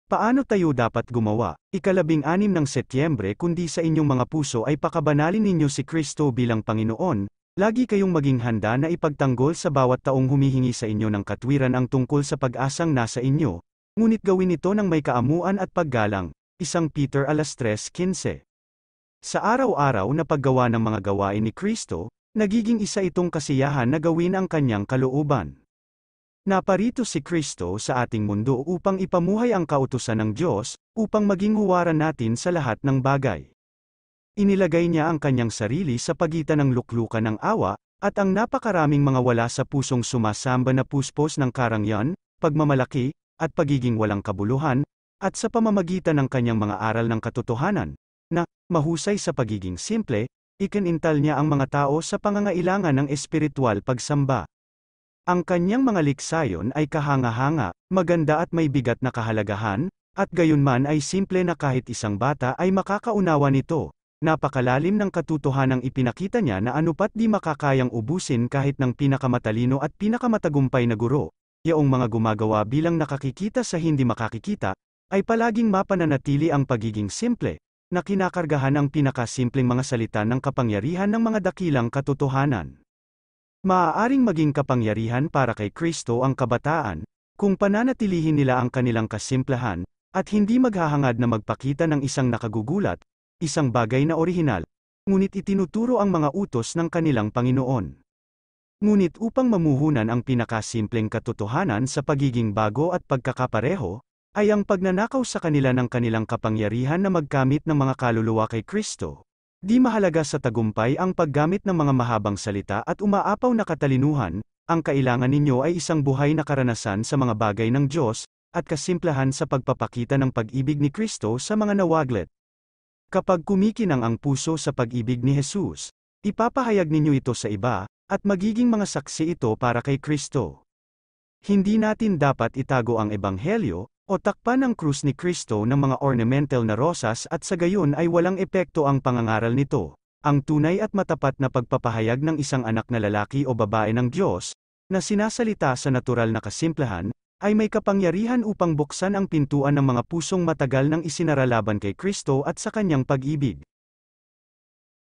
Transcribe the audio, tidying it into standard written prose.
Paano tayo dapat gumawa? Ika-16 ng Setyembre, kundi sa inyong mga puso ay pakabanalin ninyo si Kristo bilang Panginoon. Lagi kayong maging handa na ipagtanggol sa bawat taong humihingi sa inyo ng katwiran ang tungkol sa pag-asang nasa inyo. Ngunit gawin ito ng may kaamuan at paggalang. 1 Peter 3:15. Sa araw-araw na paggawa ng mga gawain ni Kristo, nagiging isa itong kasiyahan na gawin ang kanyang kalooban. Naparito si Kristo sa ating mundo upang ipamuhay ang kautusan ng Diyos, upang maging huwaran natin sa lahat ng bagay. Inilagay niya ang kanyang sarili sa pagitan ng luklukan ng awa, at ang napakaraming mga wala sa pusong sumasamba na puspos ng karangyan, pagmamalaki, at pagiging walang kabuluhan, at sa pamamagitan ng kanyang mga aral ng katotohanan, na, mahusay sa pagiging simple, ikinintal niya ang mga tao sa pangangailangan ng espiritual pagsamba. Ang kanyang mga liksayon ay kahanga-hanga, maganda at may bigat na kahalagahan, at gayunman ay simple na kahit isang bata ay makakaunawa nito. Napakalalim ng katotohanang ipinakita niya na anupat di makakayang ubusin kahit ng pinakamatalino at pinakamatagumpay na guro. Yaong mga gumagawa bilang nakakikita sa hindi makakikita, ay palaging mapananatili ang pagiging simple, na kinakargahan ang pinakasimpleng mga salita ng kapangyarihan ng mga dakilang katotohanan. Maaaring maging kapangyarihan para kay Kristo ang kabataan, kung pananatilihin nila ang kanilang kasimplahan, at hindi maghahangad na magpakita ng isang nakagugulat, isang bagay na orihinal, ngunit itinuturo ang mga utos ng kanilang Panginoon. Ngunit upang mamuhunan ang pinakasimpleng katotohanan sa pagiging bago at pagkakapareho, ay ang pagnanakaw sa kanila ng kanilang kapangyarihan na magkamit ng mga kaluluwa kay Kristo. Di mahalaga sa tagumpay ang paggamit ng mga mahabang salita at umaapaw na katalinuhan, ang kailangan ninyo ay isang buhay na karanasan sa mga bagay ng Diyos, at kasimplahan sa pagpapakita ng pag-ibig ni Kristo sa mga nawaglit. Kapag kumikinang ang puso sa pag-ibig ni Jesus, ipapahayag ninyo ito sa iba, at magiging mga saksi ito para kay Kristo. Hindi natin dapat itago ang Ebanghelyo, o takpan ang krus ni Kristo ng mga ornamental na rosas at sa gayon ay walang epekto ang pangangaral nito. Ang tunay at matapat na pagpapahayag ng isang anak na lalaki o babae ng Diyos, na sinasalita sa natural na kasimplahan, ay may kapangyarihan upang buksan ang pintuan ng mga pusong matagal nang isinara laban kay Kristo at sa kanyang pag-ibig.